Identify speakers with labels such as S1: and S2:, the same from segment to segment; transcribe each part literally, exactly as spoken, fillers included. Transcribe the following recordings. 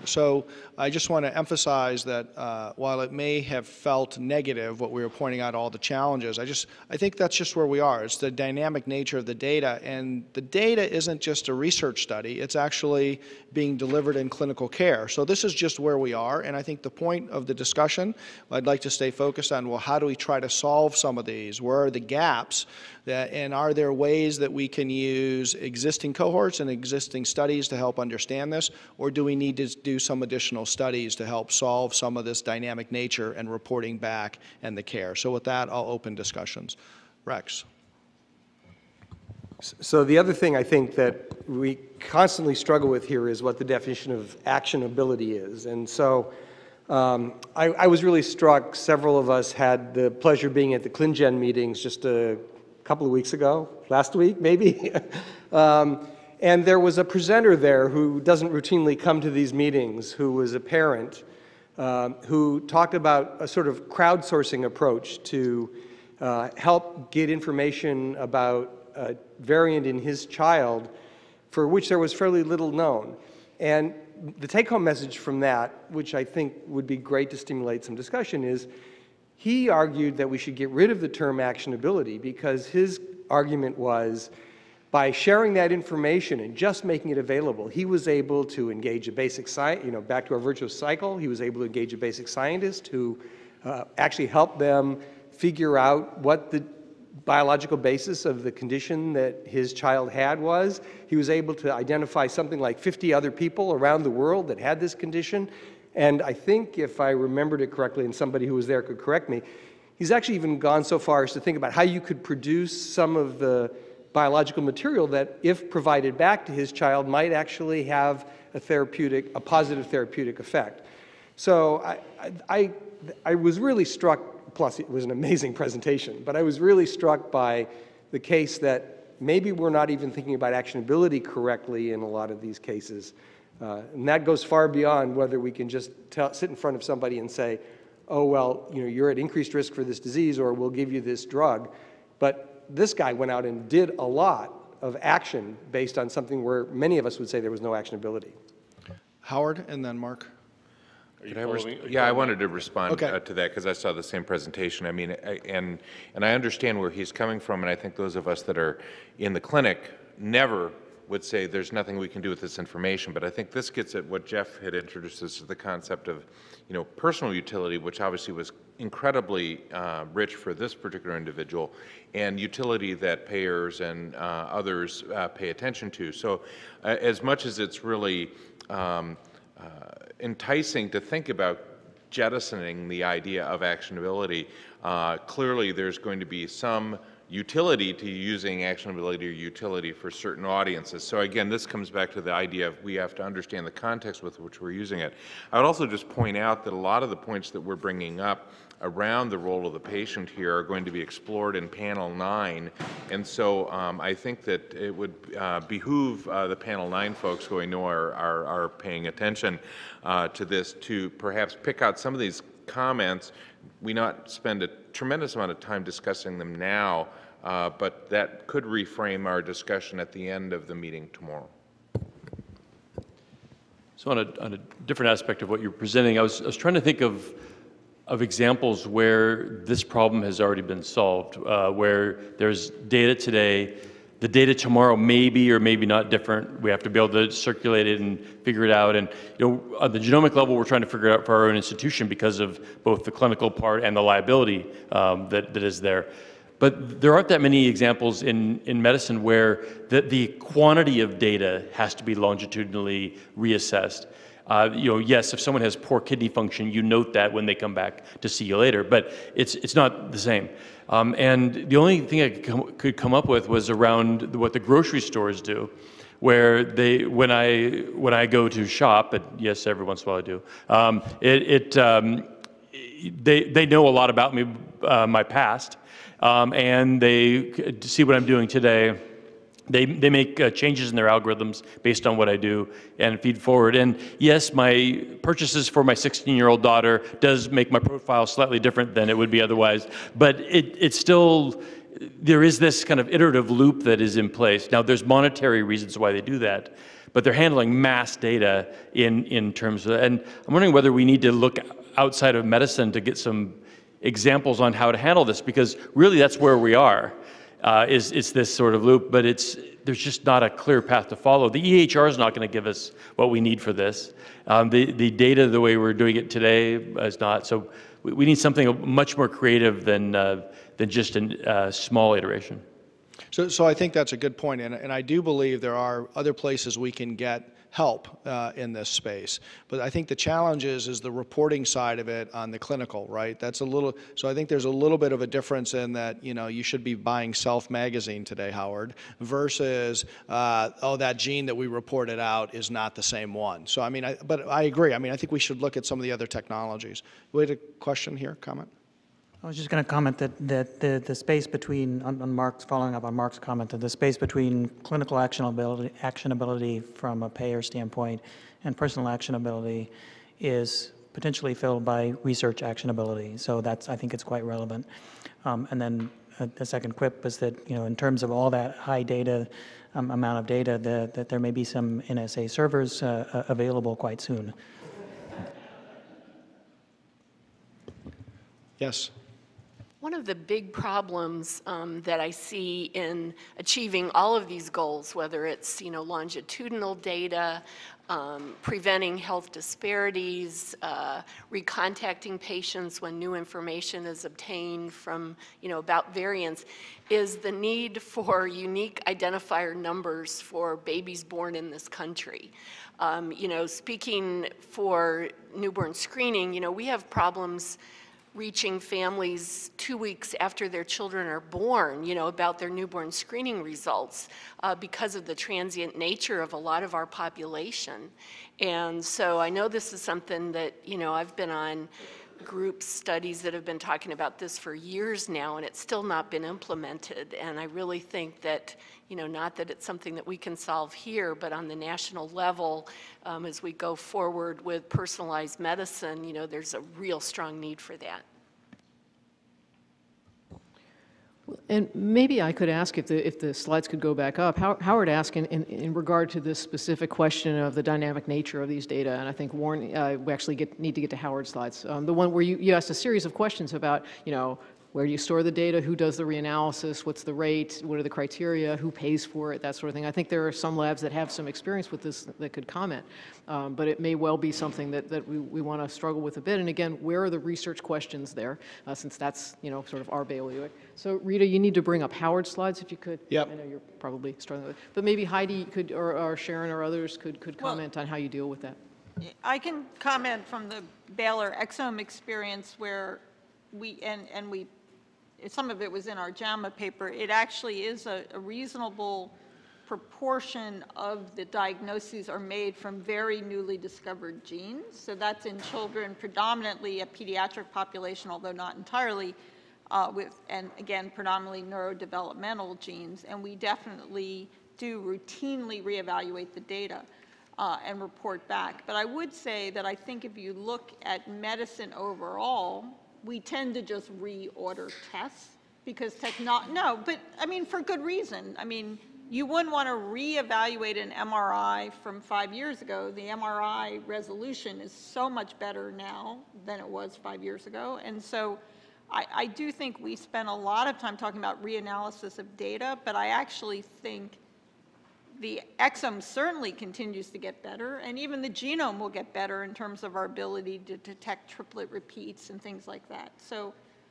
S1: So I just want to emphasize that uh, while it may have felt negative, what we were pointing out, all the challenges, I just I think that's just where we are. It's the dynamic nature of the data, and the data isn't just a research study. It's actually being delivered in clinical care. So this is just where we are, and I think the point of the discussion, I'd like to stay focused on, well, how do we try to solve some of these? Where are the gaps? That, and are there ways that we can use existing cohorts and existing studies to help understand this, or do we need to do some additional studies to help solve some of this dynamic nature and reporting back and the care? So with that, I'll open discussions. Rex.
S2: So the other thing I think that we constantly struggle with here is what the definition of actionability is. And so um, I, I was really struck, several of us had the pleasure of being at the ClinGen meetings just a couple of weeks ago, last week maybe. um, and there was a presenter there who doesn't routinely come to these meetings, who was a parent, um, who talked about a sort of crowdsourcing approach to uh, help get information about a variant in his child for which there was fairly little known. And the take-home message from that, which I think would be great to stimulate some discussion, is he argued that we should get rid of the term actionability because his argument was by sharing that information and just making it available, he was able to engage a basic science, you know, back to our virtuous cycle, he was able to engage a basic scientist who uh, actually helped them figure out what the biological basis of the condition that his child had was. He was able to identify something like fifty other people around the world that had this condition. And I think, if I remembered it correctly, and somebody who was there could correct me, he's actually even gone so far as to think about how you could produce some of the biological material that, if provided back to his child, might actually have a therapeutic, a positive therapeutic effect. So I, I, I was really struck, plus it was an amazing presentation, but I was really struck by the case that maybe we're not even thinking about actionability correctly in a lot of these cases. Uh, and that goes far beyond whether we can just tell, sit in front of somebody and say, oh, well, you know, you're at increased risk for this disease, or we'll give you this drug. But this guy went out and did a lot of action based on something where many of us would say there was no actionability.
S1: Howard, and then Mark.
S3: Could I yeah, I wanted to respond
S1: okay.
S3: uh, to that because I saw the same presentation. I mean, I, and, and I understand where he's coming from, and I think those of us that are in the clinic never would say there's nothing we can do with this information, but I think this gets at what Jeff had introduced us to, the concept of, you know, personal utility, which obviously was incredibly uh, rich for this particular individual, and utility that payers and uh, others uh, pay attention to. So uh, as much as it's really um, uh, enticing to think about jettisoning the idea of actionability, uh, clearly there's going to be some utility to using actionability or utility for certain audiences. So again, this comes back to the idea of we have to understand the context with which we're using it. I would also just point out that a lot of the points that we're bringing up around the role of the patient here are going to be explored in panel nine, and so um, I think that it would uh, behoove uh, the panel nine folks who I know are, are, are paying attention uh, to this to perhaps pick out some of these comments. We not spend a tremendous amount of time discussing them now, uh, but that could reframe our discussion at the end of the meeting tomorrow.
S4: So on a, on a different aspect of what you're presenting, I was, I was trying to think of, of examples where this problem has already been solved, uh, where there's data today, the data tomorrow may be or maybe not different. We have to be able to circulate it and figure it out. And you know, on the genomic level, we're trying to figure it out for our own institution because of both the clinical part and the liability um, that, that is there. But there aren't that many examples in, in medicine where the, the quantity of data has to be longitudinally reassessed. Uh, you know, yes, if someone has poor kidney function, you note that when they come back to see you later, but it's, it's not the same. Um, and the only thing I could come, could come up with was around what the grocery stores do, where they, when I, when I go to shop, and yes, every once in a while I do, um, it, it, um, they, they know a lot about me, uh, my past, um, and they see what I'm doing today. They, they make uh, changes in their algorithms based on what I do and feed forward. And yes, my purchases for my sixteen-year-old daughter does make my profile slightly different than it would be otherwise, but it, it's still, there is this kind of iterative loop that is in place. Now, there's monetary reasons why they do that, but they're handling mass data in, in terms of, and I'm wondering whether we need to look outside of medicine to get some examples on how to handle this, because really that's where we are, uh, is, is this sort of loop, but it's, there's just not a clear path to follow. The E H R is not going to give us what we need for this. Um, the, the data, the way we're doing it today, is not. So we, we need something much more creative than, uh, than just a uh, small iteration.
S1: So, so I think that's a good point, and, and I do believe there are other places we can get help uh, in this space. But I think the challenge is, is the reporting side of it on the clinical, right? That's a little, so I think there's a little bit of a difference in that, you know, you should be buying Self magazine today, Howard, versus, uh, oh, that gene that we reported out is not the same one. So, I mean, I, but I agree. I mean, I think we should look at some of the other technologies. We had a question here, comment?
S5: I was just going to comment that, that the, the space between, on, on Mark's, following up on Mark's comment, that the space between clinical actionability, actionability from a payer standpoint and personal actionability is potentially filled by research actionability. So that's, I think it's quite relevant. Um, and then a, a second quip is that, you know, in terms of all that high data, um, amount of data, that, that there may be some N S A servers uh, available quite soon.
S1: Yes.
S6: One of the big problems um, that I see in achieving all of these goals, whether it's, you know, longitudinal data, um, preventing health disparities, uh, recontacting patients when new information is obtained from, you know, about variants, is the need for unique identifier numbers for babies born in this country. Um, you know, speaking for newborn screening, you know, we have problems reaching families two weeks after their children are born, you know, about their newborn screening results uh, because of the transient nature of a lot of our population. And so I know this is something that, you know, I've been on group studies that have been talking about this for years now, and it's still not been implemented. And I really think that, you know, not that it's something that we can solve here, but on the national level, um, as we go forward with personalized medicine, you know, there's a real strong need for that.
S7: And maybe I could ask if the, if the slides could go back up. How, Howard asked in, in, in regard to this specific question of the dynamic nature of these data, and I think Warren, uh, we actually get, need to get to Howard's slides. Um, the one where you, you asked a series of questions about, you know, where do you store the data, who does the reanalysis, what's the rate, what are the criteria, who pays for it, that sort of thing. I think there are some labs that have some experience with this that could comment, um, but it may well be something that, that we, we want to struggle with a bit. And again, where are the research questions there, uh, since that's, you know, sort of our bailiwick. So Rita, you need to bring up Howard's slides if you could.
S1: Yep.
S7: I know you're probably struggling with it. But maybe Heidi could, or, or Sharon or others could, could comment well, on how you deal with that.
S8: I can comment from the Baylor exome experience where we, and, and we, some of it was in our JAMA paper, it actually is a, a reasonable proportion of the diagnoses are made from very newly discovered genes. So that's in children, predominantly a pediatric population, although not entirely, uh, with, and again, predominantly neurodevelopmental genes. And we definitely do routinely reevaluate the data uh, and report back. But I would say that I think if you look at medicine overall, we tend to just reorder tests because techno, no, but I mean, for good reason. I mean, you wouldn't want to reevaluate an M R I from five years ago. The M R I resolution is so much better now than it was five years ago. And so I, I do think we spend a lot of time talking about reanalysis of data, but I actually think the exome certainly continues to get better, and even the genome will get better in terms of our ability to detect triplet repeats and things like that. So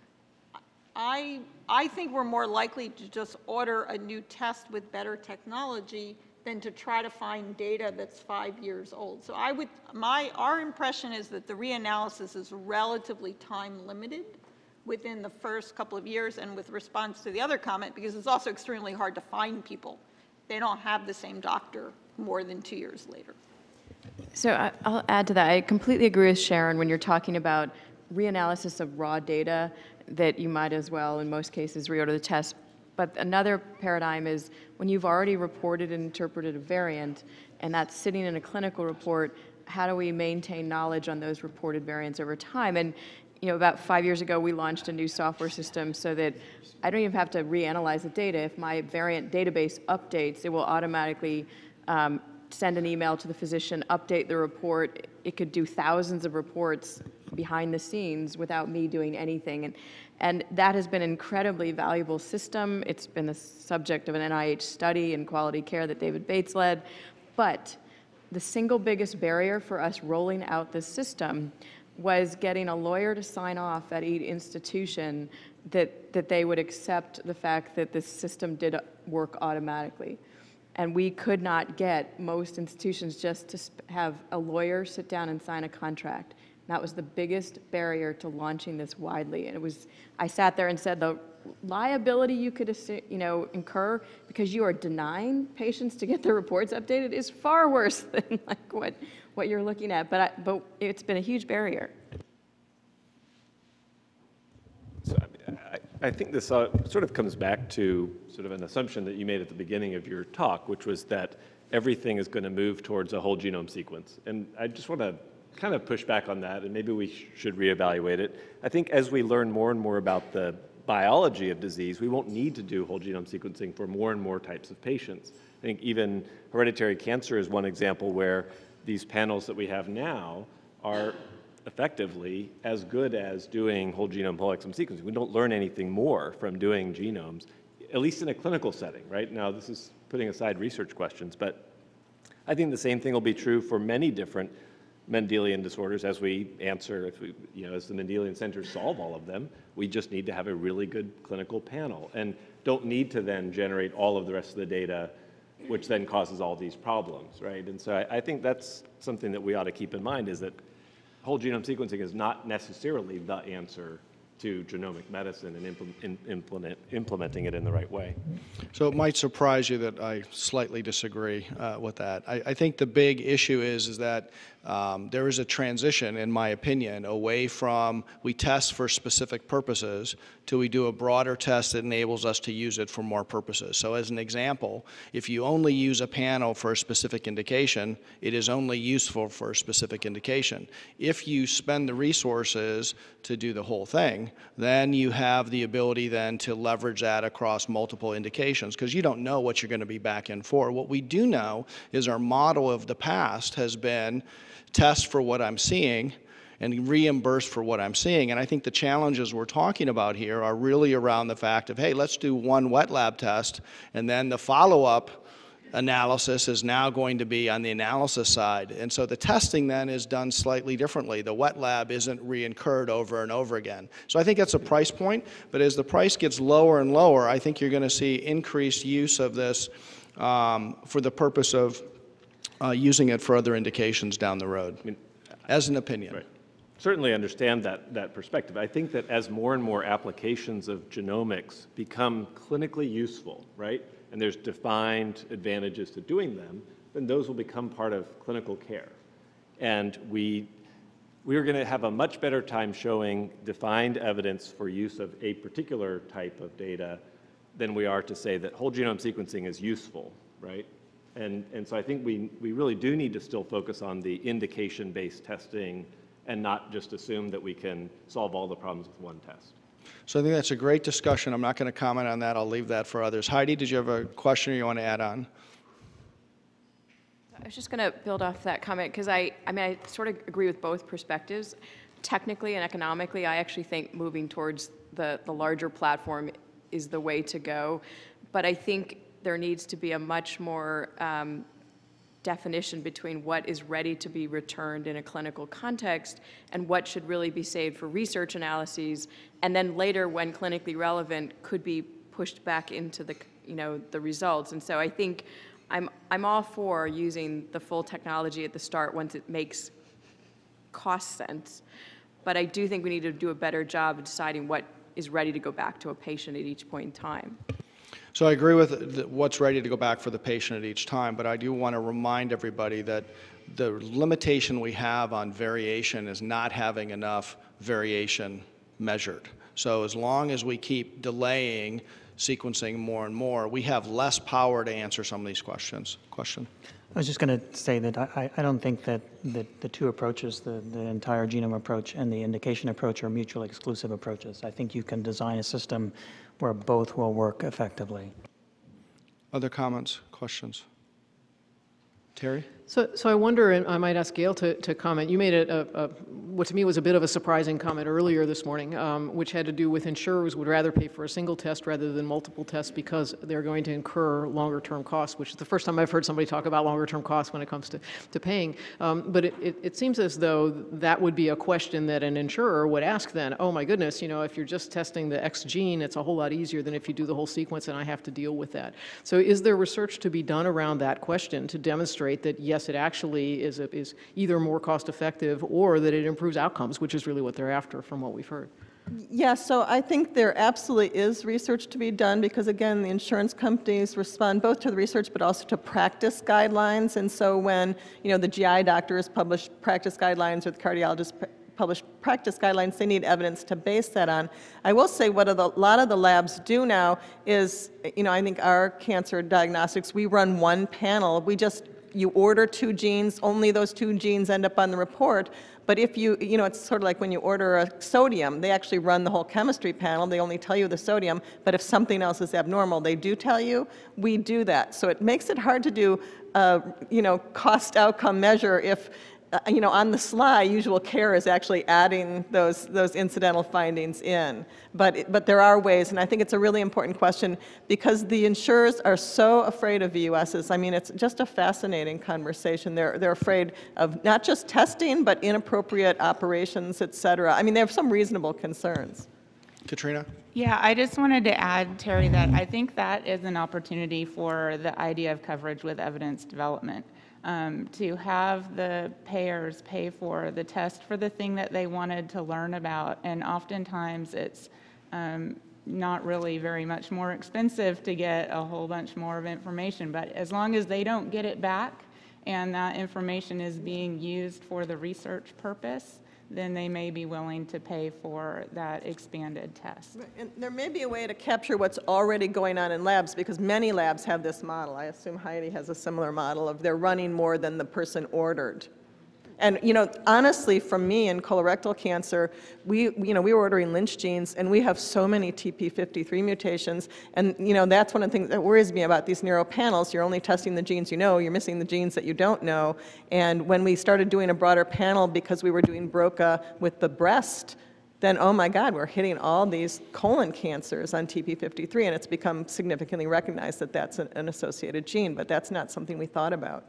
S8: I, I think we're more likely to just order a new test with better technology than to try to find data that's five years old. So I would, my, our impression is that the reanalysis is relatively time limited within the first couple of years, and with response to the other comment, because it's also extremely hard to find people. They don't have the same doctor more than two years later.
S9: So I, I'll add to that. I completely agree with Sharon when you're talking about reanalysis of raw data, that you might as well, in most cases, reorder the test. But another paradigm is when you've already reported and interpreted a variant, and that's sitting in a clinical report, how do we maintain knowledge on those reported variants over time? And you know, about five years ago, we launched a new software system so that I don't even have to reanalyze the data. If my variant database updates, it will automatically um, send an email to the physician, update the report. It could do thousands of reports behind the scenes without me doing anything. And, and that has been an incredibly valuable system. It's been the subject of an N I H study in quality care that David Bates led. But the single biggest barrier for us rolling out this system was getting a lawyer to sign off at each institution that, that they would accept the fact that this system did work automatically. And we could not get most institutions just to have a lawyer sit down and sign a contract. And that was the biggest barrier to launching this widely. And it was, I sat there and said, the liability you could, you know, incur because you are denying patients to get their reports updated is far worse than like what, what you're looking at. But, I, but it's been a huge barrier.
S10: So, I, mean, I, I think this uh, sort of comes back to sort of an assumption that you made at the beginning of your talk, which was that everything is going to move towards a whole genome sequence. And I just want to kind of push back on that, and maybe we sh should reevaluate it. I think as we learn more and more about the biology of disease, we won't need to do whole genome sequencing for more and more types of patients. I think even hereditary cancer is one example where these panels that we have now are effectively as good as doing whole genome whole exome sequencing. We don't learn anything more from doing genomes, at least in a clinical setting, right? Now, this is putting aside research questions, but I think the same thing will be true for many different Mendelian disorders as we answer, if we, you know, as the Mendelian centers solve all of them. We just need to have a really good clinical panel and don't need to then generate all of the rest of the data, which then causes all these problems, right? And so I, I think that's something that we ought to keep in mind, is that whole genome sequencing is not necessarily the answer to genomic medicine and implement, in, implement, implementing it in the right way.
S1: So it might surprise you that I slightly disagree uh, with that. I, I think the big issue is, is that um, there is a transition, in my opinion, away from we test for specific purposes to we do a broader test that enables us to use it for more purposes. So as an example, if you only use a panel for a specific indication, it is only useful for a specific indication. If you spend the resources to do the whole thing, then you have the ability then to leverage that across multiple indications, because you don't know what you're going to be back in for. What we do know is our model of the past has been test for what I'm seeing and reimburse for what I'm seeing. And I think the challenges we're talking about here are really around the fact of, hey, let's do one wet lab test, and then the follow-up analysis is now going to be on the analysis side. And so the testing then is done slightly differently. The wet lab isn't re-incurred over and over again. So I think that's a price point, but as the price gets lower and lower, I think you're going to see increased use of this um, for the purpose of uh, using it for other indications down the road, I mean, as an opinion.
S10: Right. Certainly understand that, that perspective. I think that as more and more applications of genomics become clinically useful, right, and there's defined advantages to doing them, then those will become part of clinical care. And we, we are going to have a much better time showing defined evidence for use of a particular type of data than we are to say that whole genome sequencing is useful, right? And, and so I think we, we really do need to still focus on the indication-based testing and not just assume that we can solve all the problems with one test.
S1: So I think that's a great discussion. I'm not going to comment on that. I'll leave that for others. Heidi, did you have a question you want to add on?
S9: I was just going to build off that comment because I, I mean, I sort of agree with both perspectives. Technically and economically, I actually think moving towards the, the larger platform is the way to go. But I think there needs to be a much more um, definition between what is ready to be returned in a clinical context and what should really be saved for research analyses, and then later, when clinically relevant, could be pushed back into the, you know, the results. And so I think I'm, I'm all for using the full technology at the start once it makes cost sense, but I do think we need to do a better job of deciding what is ready to go back to a patient at each point in time.
S1: So I agree with the, what's ready to go back for the patient at each time, but I do want to remind everybody that the limitation we have on variation is not having enough variation measured. So as long as we keep delaying sequencing more and more, we have less power to answer some of these questions. Question?
S5: I was just going to say that I, I don't think that, that the two approaches, the, the entire genome approach and the indication approach, are mutually exclusive approaches. I think you can design a system where both will work effectively.
S1: Other comments, questions? Terry?
S7: So, so I wonder, and I might ask Gail to, to comment. You made a, a, a, what to me was a bit of a surprising comment earlier this morning, um, which had to do with insurers would rather pay for a single test rather than multiple tests because they're going to incur longer-term costs, which is the first time I've heard somebody talk about longer-term costs when it comes to, to paying. Um, but it, it, it seems as though that would be a question that an insurer would ask then, oh my goodness, you know, if you're just testing the X gene, it's a whole lot easier than if you do the whole sequence and I have to deal with that. So is there research to be done around that question to demonstrate that, yes, Yes, it actually is, a, is either more cost-effective or that it improves outcomes, which is really what they're after from what we've heard?
S11: Yeah, so I think there absolutely is research to be done because, again, the insurance companies respond both to the research but also to practice guidelines. And so when, you know, the G I doctors publish practice guidelines or the cardiologists publish practice guidelines, they need evidence to base that on. I will say what a lot of the labs do now is, you know, I think our cancer diagnostics, we run one panel. We just You order two genes, only those two genes end up on the report. But if you, you know, it's sort of like when you order a sodium, they actually run the whole chemistry panel. They only tell you the sodium, but if something else is abnormal, they do tell you. We do that. So it makes it hard to do, uh, you know, cost outcome measure if, uh, you know, on the sly, usual care is actually adding those, those incidental findings in. But, but there are ways, and I think it's a really important question because the insurers are so afraid of V U Ss. I mean, it's just a fascinating conversation. They're, they're afraid of not just testing, but inappropriate operations, et cetera. I mean, they have some reasonable concerns.
S1: Katrina?
S12: Yeah, I just wanted to add, Terry, that I think that is an opportunity for the idea of coverage with evidence development. Um, to have the payers pay for the test for the thing that they wanted to learn about, and oftentimes it's um, not really very much more expensive to get a whole bunch more of information, but as long as they don't get it back and that information is being used for the research purpose, then they may be willing to pay for that expanded test.
S11: And there may be a way to capture what's already going on in labs because many labs have this model. I assume Heidi has a similar model of they're running more than the person ordered. And, you know, honestly, from me in colorectal cancer, we, you know, we were ordering Lynch genes, and we have so many T P fifty-three mutations. And, you know, that's one of the things that worries me about these narrow panels. You're only testing the genes you know. You're missing the genes that you don't know. And when we started doing a broader panel because we were doing B R C A with the breast, then, oh my God, we're hitting all these colon cancers on T P fifty-three, and it's become significantly recognized that that's an, an associated gene, but that's not something we thought about.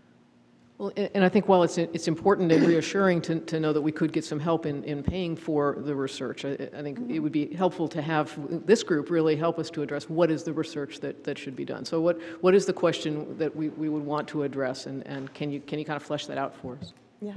S7: Well, and I think while it's, it's important and reassuring to, to know that we could get some help in, in paying for the research, I, I think it would be helpful to have this group really help us to address what is the research that, that should be done. So what, what is the question that we, we would want to address, and, and can you, can you kind of flesh that out for us?
S11: Yeah.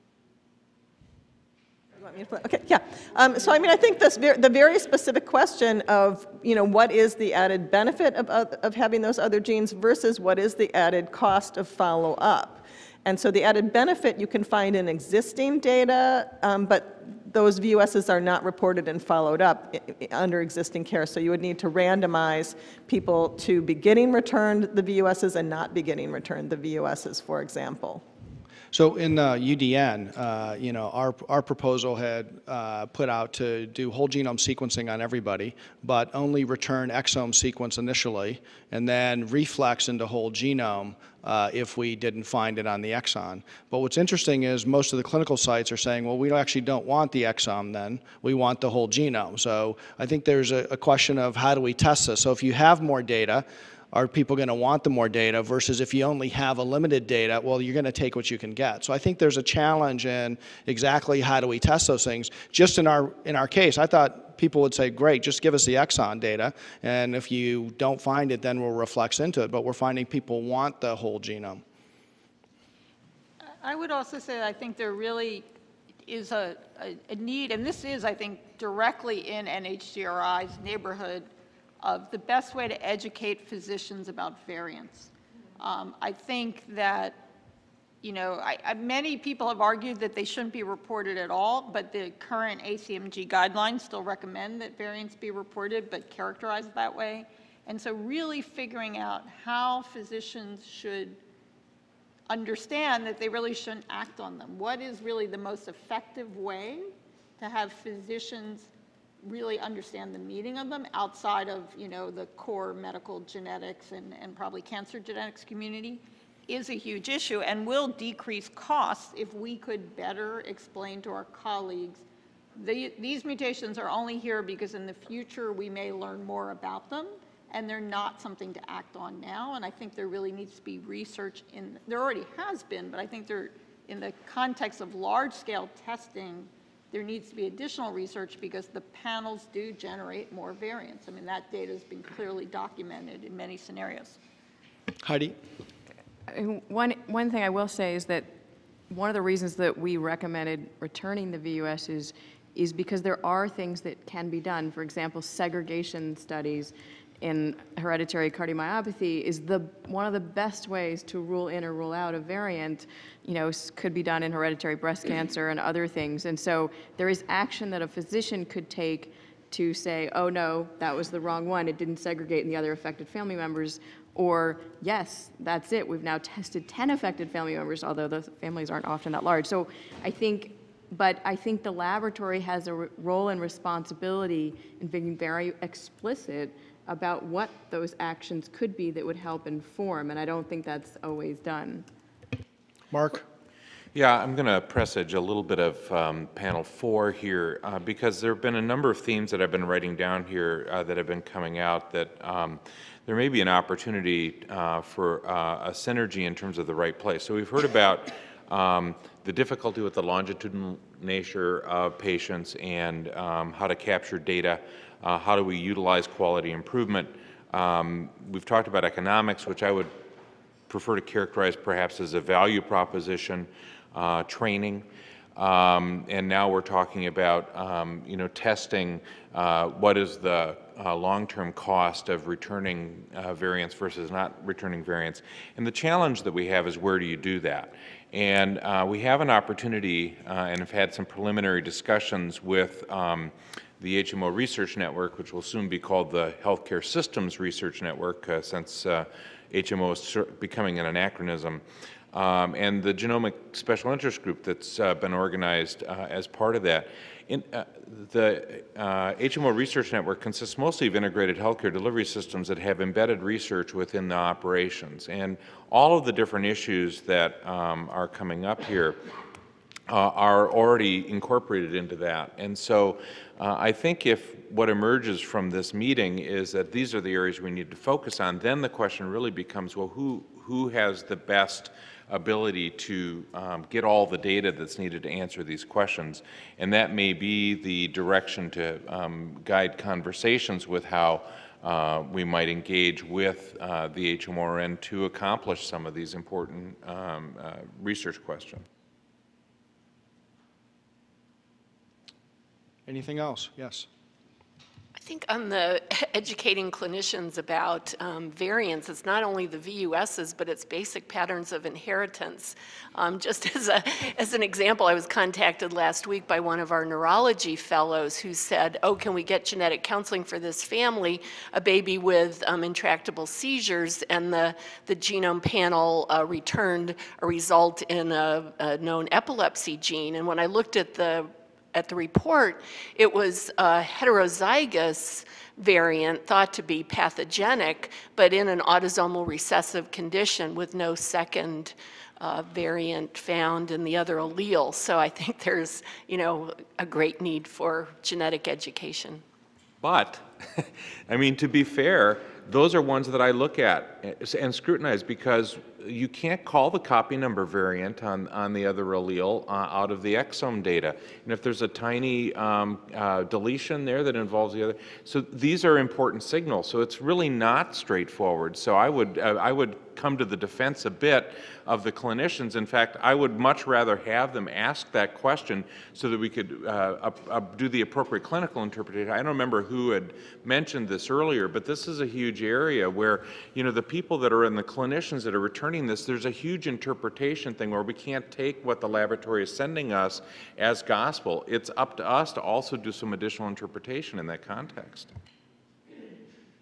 S11: Okay, yeah. Um, so I mean, I think this ver the very specific question of, you know, what is the added benefit of, of, of having those other genes versus what is the added cost of follow-up. And so the added benefit you can find in existing data, um, but those V U Ss are not reported and followed up I I under existing care. So you would need to randomize people to be getting returned the V U Ss and not be getting returned the V U Ss, for example.
S1: So in uh, U D N, uh, you know, our, our proposal had uh, put out to do whole genome sequencing on everybody, but only return exome sequence initially, and then reflex into whole genome uh, if we didn't find it on the exon. But what's interesting is most of the clinical sites are saying, well, we actually don't want the exome then, we want the whole genome. So I think there's a, a question of how do we test this? So if you have more data, are people going to want the more data versus if you only have a limited data, well, you're going to take what you can get. So I think there's a challenge in exactly how do we test those things. Just in our, in our case, I thought people would say, great, just give us the exon data, and if you don't find it, then we'll reflex into it. But we're finding people want the whole genome.
S8: I would also say that I think there really is a, a, a need, and this is, I think, directly in N H G R I's neighborhood, of the best way to educate physicians about variants. Um, I think that, you know, I, I, many people have argued that they shouldn't be reported at all, but the current A C M G guidelines still recommend that variants be reported, but characterized that way. And so really figuring out how physicians should understand that they really shouldn't act on them. What is really the most effective way to have physicians really understand the meaning of them outside of, you know, the core medical genetics and, and probably cancer genetics community, is a huge issue and will decrease costs if we could better explain to our colleagues the, these mutations are only here because in the future we may learn more about them, and they're not something to act on now. And I think there really needs to be research in, there already has been, but I think there, in the context of large-scale testing, there needs to be additional research because the panels do generate more variants. I mean, that data has been clearly documented in many scenarios.
S1: Heidi?
S9: One, one thing I will say is that one of the reasons that we recommended returning the V U S is, is because there are things that can be done. For example, segregation studies in hereditary cardiomyopathy is the, one of the best ways to rule in or rule out a variant, you know, could be done in hereditary breast cancer and other things. And so there is action that a physician could take to say, oh no, that was the wrong one, it didn't segregate in the other affected family members, or yes, that's it, we've now tested ten affected family members, although those families aren't often that large. So I think, but I think the laboratory has a role and responsibility in being very explicit about what those actions could be that would help inform, and I don't think that's always done.
S1: Mark?
S3: Yeah, I'm going to presage a little bit of um, panel four here uh, because there have been a number of themes that I've been writing down here uh, that have been coming out that um, there may be an opportunity uh, for uh, a synergy in terms of the right place. So we've heard about um, the difficulty with the longitudinal nature of patients and um, how to capture data. Uh, how do we utilize quality improvement? Um, we've talked about economics, which I would prefer to characterize perhaps as a value proposition, uh, training, um, and now we're talking about um, you know, testing uh, what is the uh, long-term cost of returning uh, variants versus not returning variants. And the challenge that we have is where do you do that? And uh, we have an opportunity uh, and have had some preliminary discussions with um, the H M O Research Network, which will soon be called the Healthcare Systems Research Network, uh, since uh, H M O is becoming an anachronism, um, and the Genomic Special Interest Group that's uh, been organized uh, as part of that. In, uh, the uh, H M O Research Network consists mostly of integrated healthcare delivery systems that have embedded research within the operations, and all of the different issues that um, are coming up here Uh, are already incorporated into that. And so uh, I think if what emerges from this meeting is that these are the areas we need to focus on, then the question really becomes, well, who, who has the best ability to um, get all the data that's needed to answer these questions? And that may be the direction to um, guide conversations with how uh, we might engage with uh, the H M O R N to accomplish some of these important um, uh, research questions.
S1: Anything else? Yes.
S6: I think on the educating clinicians about um, variants, it's not only the V U Ss, but it's basic patterns of inheritance. Um, just as, a, as an example, I was contacted last week by one of our neurology fellows who said, oh, can we get genetic counseling for this family, a baby with um, intractable seizures, and the, the genome panel uh, returned a result in a, a known epilepsy gene. And when I looked at the at the report, it was a heterozygous variant thought to be pathogenic, but in an autosomal recessive condition with no second uh, variant found in the other allele. So I think there's, you know, a great need for genetic education.
S3: But, I mean, to be fair, those are ones that I look at and scrutinize because you can't call the copy number variant on, on the other allele uh, out of the exome data. And if there's a tiny um, uh, deletion there that involves the other, so these are important signals. So it's really not straightforward. So I would, uh, I would come to the defense a bit of the clinicians. In fact, I would much rather have them ask that question so that we could uh, uh, uh, do the appropriate clinical interpretation. I don't remember who had mentioned this earlier, but this is a huge area where, you know, the people that are in the clinicians that are returning this, there's a huge interpretation thing where we can't take what the laboratory is sending us as gospel. It's up to us to also do some additional interpretation in that context.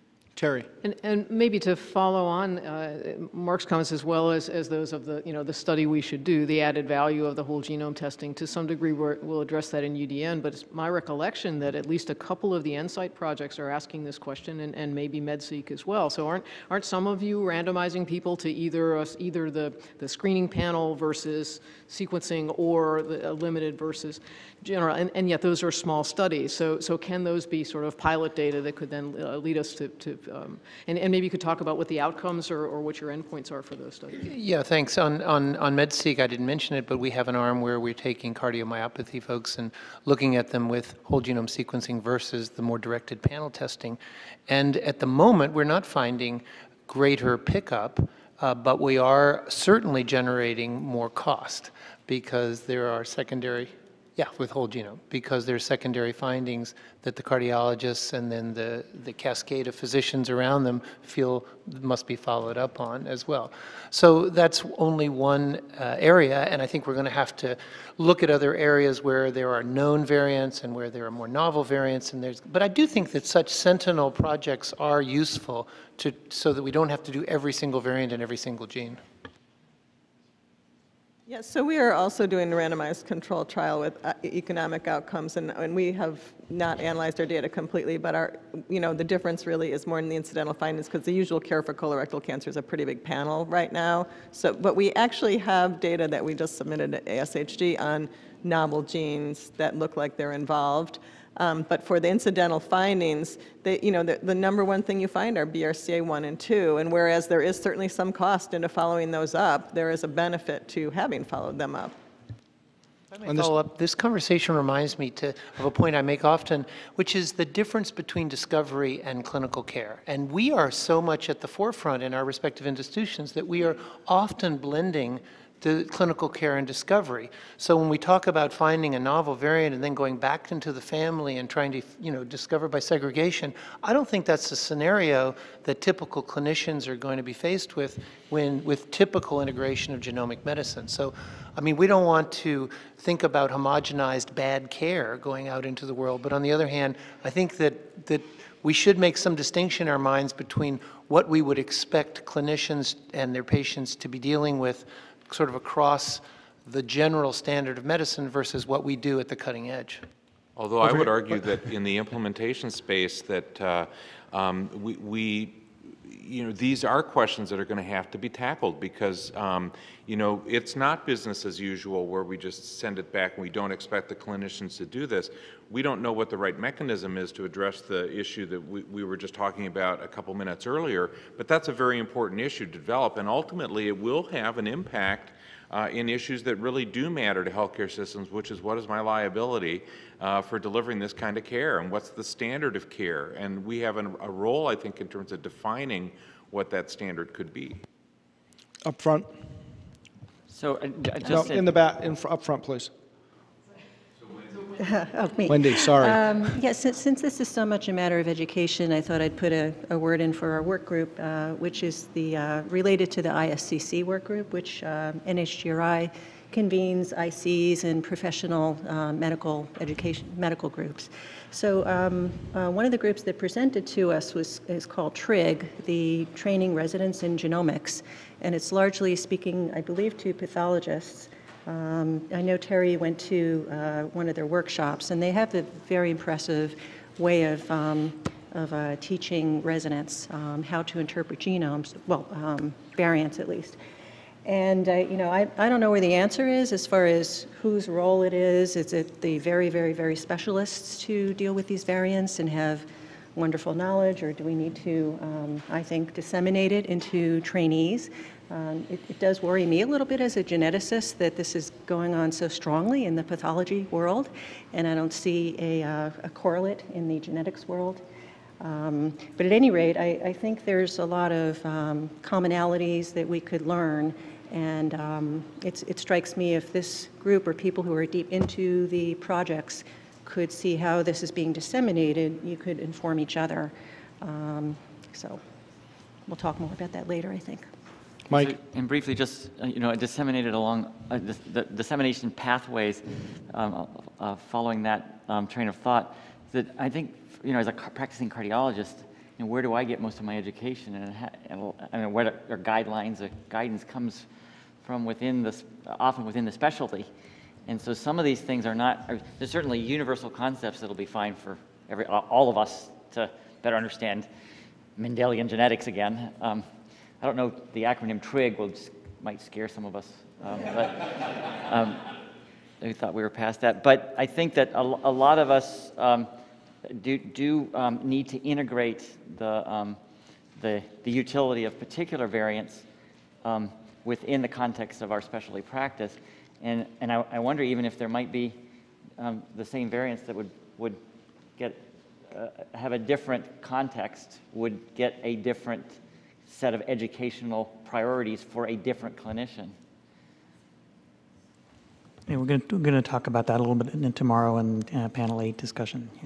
S1: Terry.
S7: And, and maybe to follow on uh, Mark's comments as well as, as those of the, you know, the study we should do, the added value of the whole genome testing, to some degree we're, we'll address that in U D N, but it's my recollection that at least a couple of the Insight projects are asking this question, and, and maybe MedSeq as well. So aren't, aren't some of you randomizing people to either, uh, either the, the screening panel versus sequencing, or the uh, limited versus general, and, and yet those are small studies. So, so can those be sort of pilot data that could then uh, lead us to, to um, and, and maybe you could talk about what the outcomes or, or what your endpoints are for those studies?
S13: Yeah, thanks. On, on, on MedSeq, I didn't mention it, but we have an arm where we're taking cardiomyopathy folks and looking at them with whole genome sequencing versus the more directed panel testing. And at the moment, we're not finding greater pickup, uh, but we are certainly generating more cost because there are secondary, yeah, with whole genome, because there's secondary findings that the cardiologists and then the, the cascade of physicians around them feel must be followed up on as well. So that's only one uh, area, and I think we're going to have to look at other areas where there are known variants and where there are more novel variants. And there's, but I do think that such sentinel projects are useful to, so that we don't have to do every single variant in every single gene.
S11: Yes, so we are also doing a randomized control trial with uh, economic outcomes, and, and we have not analyzed our data completely, but our, you know, the difference really is more in the incidental findings, because the usual care for colorectal cancer is a pretty big panel right now. So, but we actually have data that we just submitted at A S H G on novel genes that look like they're involved. Um, but for the incidental findings, they, you know, the, the number one thing you find are B R C A one and two, and whereas there is certainly some cost into following those up, there is a benefit to having followed them up.
S13: If I may follow up, this conversation reminds me to, of a point I make often, which is the difference between discovery and clinical care. And we are so much at the forefront in our respective institutions that we are often blending the clinical care and discovery. So when we talk about finding a novel variant and then going back into the family and trying to, you know, discover by segregation, I don't think that's a scenario that typical clinicians are going to be faced with when, with typical integration of genomic medicine. So, I mean, we don't want to think about homogenized bad care going out into the world, but on the other hand, I think that, that we should make some distinction in our minds between what we would expect clinicians and their patients to be dealing with sort of across the general standard of medicine versus what we do at the cutting edge.
S3: Although I would argue that in the implementation space that uh, um, we, we, you know, these are questions that are going to have to be tackled because, um, you know, it's not business as usual where we just send it back and we don't expect the clinicians to do this. We don't know what the right mechanism is to address the issue that we, we were just talking about a couple minutes earlier, but that's a very important issue to develop, and ultimately it will have an impact uh, in issues that really do matter to healthcare systems, which is what is my liability uh, for delivering this kind of care, and what's the standard of care, and we have an, a role, I think, in terms of defining what that standard could be.
S1: Up front.
S14: So uh, just
S1: no, in the back, in, up front, please.
S15: Of me.
S1: Wendy, sorry.
S15: Um, yes, yeah, since, since this is so much a matter of education, I thought I'd put a, a word in for our work group, uh, which is the uh, related to the I S C C work group, which uh, N H G R I convenes I Cs and professional uh, medical education medical groups. So um, uh, one of the groups that presented to us was is called TRIG, the Training Residents in Genomics, and it's largely speaking, I believe, to pathologists. Um, I know Terry went to uh, one of their workshops, and they have a very impressive way of, um, of uh, teaching residents um, how to interpret genomes, well, um, variants at least. And, uh, you know, I, I don't know where the answer is as far as whose role it is. Is it the very, very, very specialists to deal with these variants and have wonderful knowledge, or do we need to, um, I think, disseminate it into trainees? Um, it, it does worry me a little bit as a geneticist that this is going on so strongly in the pathology world, and I don't see a, uh, a correlate in the genetics world. Um, but at any rate, I, I think there's a lot of um, commonalities that we could learn, and um, it's, it strikes me if this group or people who are deep into the projects could see how this is being disseminated, you could inform each other. Um, so we'll talk more about that later, I think.
S1: Mike?
S14: So, and briefly, just, uh, you know, disseminated along uh, dis the dissemination pathways, um, uh, following that um, train of thought, that I think, you know, as a practicing cardiologist, and where do I get most of my education, and, ha and I mean, where are guidelines or guidance comes from within the, often within the specialty. And so some of these things are not, are, there's certainly universal concepts that'll be fine for every, all of us to better understand Mendelian genetics again. Um, I don't know, the acronym TRIG will just, might scare some of us, um, but um, we thought we were past that. But I think that a, a lot of us um, do, do um, need to integrate the, um, the, the utility of particular variants um, within the context of our specialty practice. And, and I, I wonder even if there might be um, the same variants that would, would get, uh, have a different context, would get a different set of educational priorities for a different clinician.
S5: Yeah, we're going to, we're going to talk about that a little bit in tomorrow in uh, panel eight discussion. Yeah.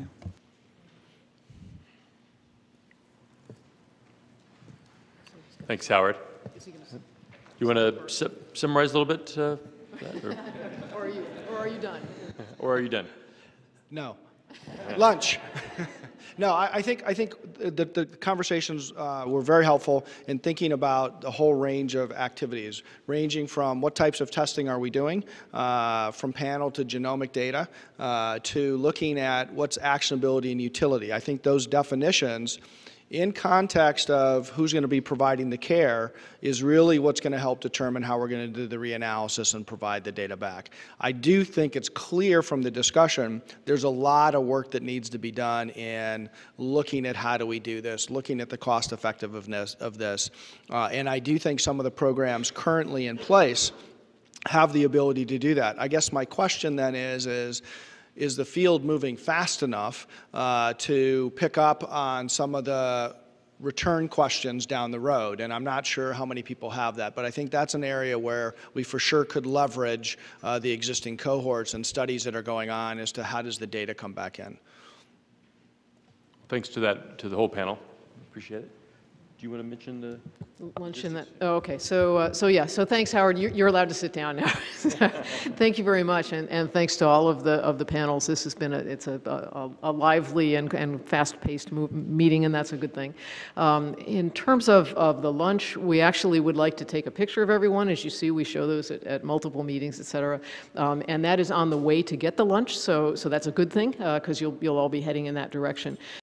S4: Thanks, Howard. You want to su summarize a little bit? Uh, that, or?
S7: Or are you, or are you done?
S4: Or are you done?
S1: No. Lunch. No, I, I think I think the, the conversations uh, were very helpful in thinking about the whole range of activities, ranging from what types of testing are we doing, uh, from panel to genomic data, uh, to looking at what's actionability and utility. I think those definitions, in context of who's going to be providing the care, is really what's going to help determine how we're going to do the reanalysis and provide the data back. I do think it's clear from the discussion there's a lot of work that needs to be done in looking at how do we do this, looking at the cost effectiveness of this. Uh, and I do think some of the programs currently in place have the ability to do that. I guess my question then is, is is the field moving fast enough uh, to pick up on some of the return questions down the road? And I'm not sure how many people have that, but I think that's an area where we for sure could leverage uh, the existing cohorts and studies that are going on as to how does the data come back in.
S4: Thanks to that, to the whole panel. Appreciate it. Do you want to mention the
S7: lunch in that? Oh, okay. So, uh, so yeah. So thanks, Howard. You're, you're allowed to sit down now. Thank you very much, and, and thanks to all of the of the panels. This has been a it's a a, a lively and and fast-paced meeting, and that's a good thing. Um, in terms of of the lunch, we actually would like to take a picture of everyone. As you see, we show those at, at multiple meetings, et cetera. Um, and that is on the way to get the lunch. So so that's a good thing because uh, you'll you'll all be heading in that direction.